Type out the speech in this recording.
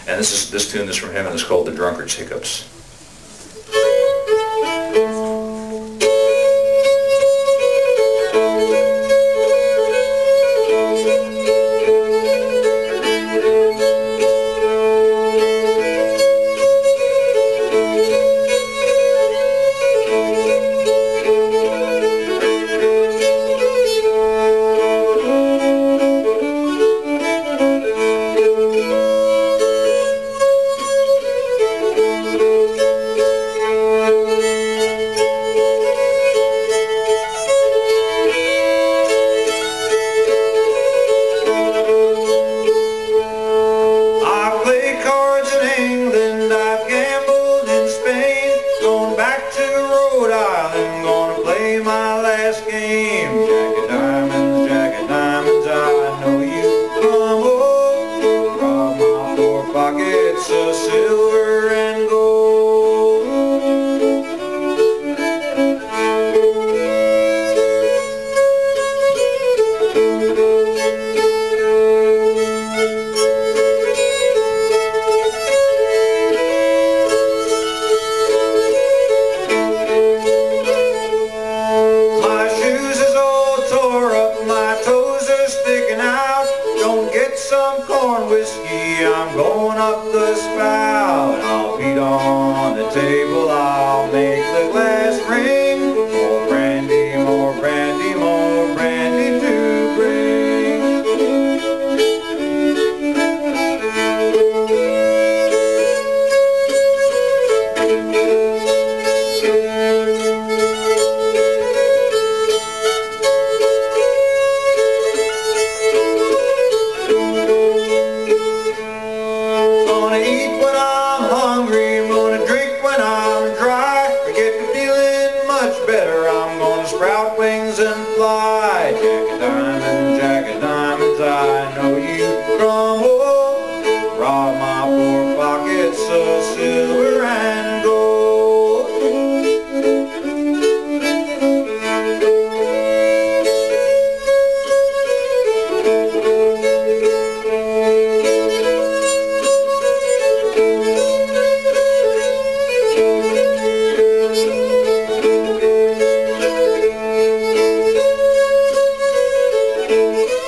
And this tune is from him, and it's called "The Drunkard's Hiccups." Jack of diamonds, I know you come home, rob my poor pockets of silver and gold. My shoes is all tore up, my toes are sticking out. Don't get some corn whiskey, I'm going up the spout. I'll beat on the table, I'll make the glass ring. More brandy, more brandy, more brandy to bring. Gonna eat when I'm hungry, I'm gonna drink when I'm dry. Forget to feeling much better, I'm gonna sprout wings and fly. Jack of diamonds, I know you crumble, rob my poor pockets of silver and gold. Thank you.